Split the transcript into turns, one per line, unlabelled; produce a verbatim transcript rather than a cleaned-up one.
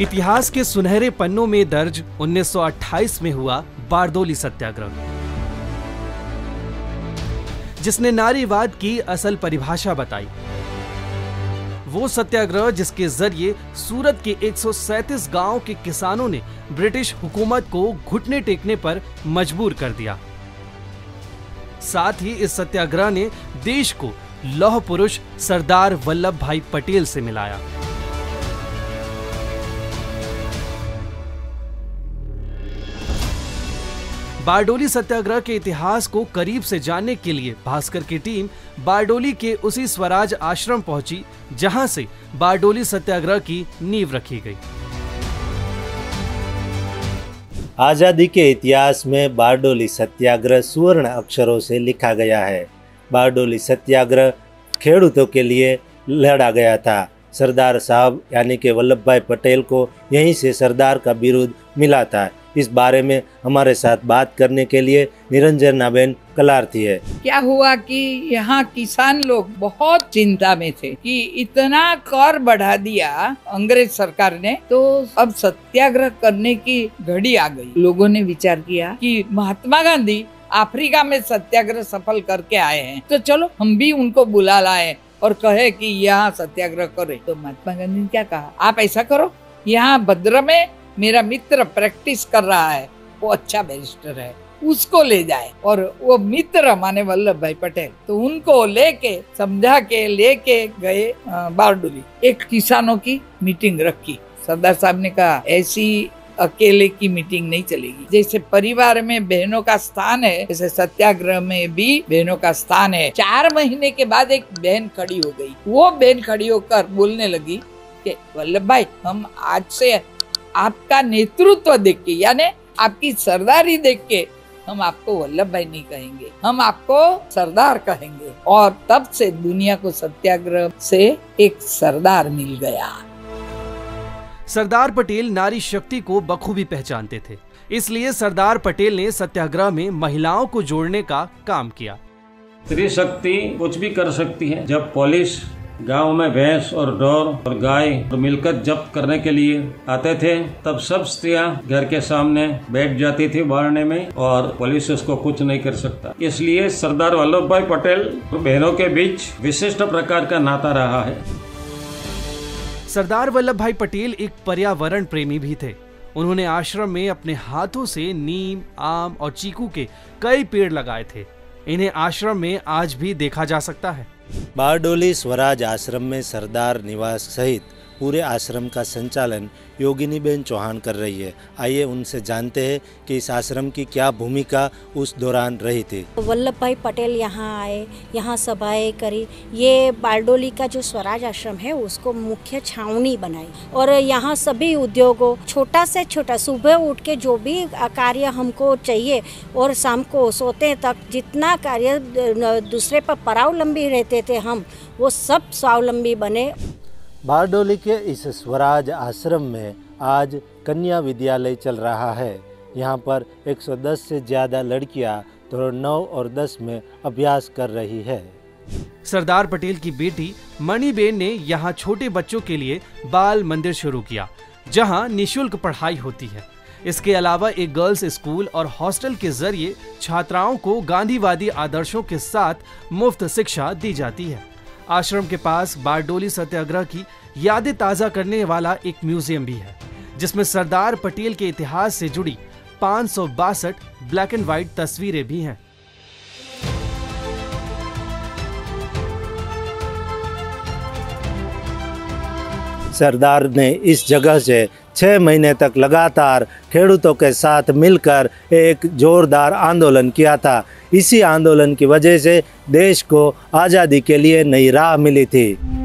इतिहास के सुनहरे पन्नों में दर्ज उन्नीस सौ अट्ठाईस में हुआ बारडोली सत्याग्रह, जिसने नारीवाद की असल परिभाषा बताई। वो सत्याग्रह जिसके जरिए सूरत के एक सौ सैंतीस गांव के किसानों ने ब्रिटिश हुकूमत को घुटने टेकने पर मजबूर कर दिया। साथ ही इस सत्याग्रह ने देश को लौह पुरुष सरदार वल्लभ भाई पटेल से मिलाया। बारडोली सत्याग्रह के इतिहास को करीब से जानने के लिए भास्कर की टीम बारडोली के उसी स्वराज आश्रम पहुंची जहां से बारडोली सत्याग्रह की नींव रखी गई।
आज़ादी के इतिहास में बारडोली सत्याग्रह सुवर्ण अक्षरों से लिखा गया है। बारडोली सत्याग्रह खेडूतों के लिए लड़ा गया था। सरदार साहब यानी कि वल्लभ भाई पटेल को यहीं से सरदार का बिरुद मिला था। इस बारे में हमारे साथ बात करने के लिए निरंजनाबेन कलार्थी है।
क्या हुआ कि यहाँ किसान लोग बहुत चिंता में थे कि इतना कर बढ़ा दिया अंग्रेज सरकार ने, तो अब सत्याग्रह करने की घड़ी आ गई। लोगों ने विचार किया कि महात्मा गांधी अफ्रीका में सत्याग्रह सफल करके आए हैं, तो चलो हम भी उनको बुला लाए और कहे कि यहाँ सत्याग्रह करे। तो महात्मा गांधी ने क्या कहा, आप ऐसा करो, यहाँ भद्र में मेरा मित्र प्रैक्टिस कर रहा है, वो अच्छा बैरिस्टर है, उसको ले जाए। और वो मित्र माने वल्लभ भाई पटेल, तो उनको लेके समझा के लेके गए बारडोली। एक किसानों की मीटिंग रखी। सरदार साहब ने कहा ऐसी अकेले की मीटिंग नहीं चलेगी। जैसे परिवार में बहनों का स्थान है, जैसे सत्याग्रह में भी बहनों का स्थान है। चार महीने के बाद एक बहन खड़ी हो गई। वो बहन खड़ी होकर बोलने लगी कि वल्लभ भाई, हम आज से आपका नेतृत्व देख के, यानी आपकी सरदारी देख के, हम आपको वल्लभ भाई नहीं कहेंगे, हम आपको सरदार कहेंगे। और तब से दुनिया को सत्याग्रह से एक सरदार मिल गया।
सरदार पटेल नारी शक्ति को बखूबी पहचानते थे, इसलिए सरदार पटेल ने सत्याग्रह में महिलाओं को जोड़ने का काम किया।
स्त्री शक्ति कुछ भी कर सकती है। जब पुलिस गांव में भैंस और ढोर और गाय और मिलकत जब्त करने के लिए आते थे, तब सब स्त्रियां घर के सामने बैठ जाती थी बारने में, और पुलिस उसको कुछ नहीं कर सकता। इसलिए सरदार वल्लभ भाई पटेल और बहनों के बीच विशिष्ट प्रकार का नाता रहा है।
सरदार वल्लभ भाई पटेल एक पर्यावरण प्रेमी भी थे। उन्होंने आश्रम में अपने हाथों से नीम, आम और चीकू के कई पेड़ लगाए थे। इन्हें आश्रम में आज भी देखा जा सकता है।
बारडोली स्वराज आश्रम में सरदार निवास सहित पूरे आश्रम का संचालन योगिनीबेन चौहान कर रही है। आइए उनसे जानते हैं कि इस आश्रम की क्या भूमिका उस दौरान रही थी।
वल्लभ भाई पटेल यहाँ आए, यहाँ सभाएं करी। ये बारडोली का जो स्वराज आश्रम है उसको मुख्य छावनी बनाई, और यहाँ सभी उद्योगों, छोटा से छोटा, सुबह उठ के जो भी कार्य हमको चाहिए और शाम को सोते तक जितना कार्य दूसरे पर परावलंबी रहते थे हम, वो सब स्वावलंबी बने।
बारडोली के इस स्वराज आश्रम में आज कन्या विद्यालय चल रहा है। यहाँ पर एक सौ दस से ज़्यादा लड़कियाँ धोरण नौ और दस में अभ्यास कर रही है।
सरदार पटेल की बेटी मणिबेन ने यहाँ छोटे बच्चों के लिए बाल मंदिर शुरू किया, जहाँ निःशुल्क पढ़ाई होती है। इसके अलावा एक गर्ल्स स्कूल और हॉस्टल के जरिए छात्राओं को गांधीवादी आदर्शों के साथ मुफ्त शिक्षा दी जाती है। आश्रम के पास बारडोली सत्याग्रह की यादें ताज़ा करने वाला एक म्यूजियम भी है, जिसमें सरदार पटेल के इतिहास से जुड़ी पाँच सौ बासठ ब्लैक एंड व्हाइट तस्वीरें भी हैं।
सरदार ने इस जगह से छः महीने तक लगातार खेडूतों के साथ मिलकर एक जोरदार आंदोलन किया था। इसी आंदोलन की वजह से देश को आज़ादी के लिए नई राह मिली थी।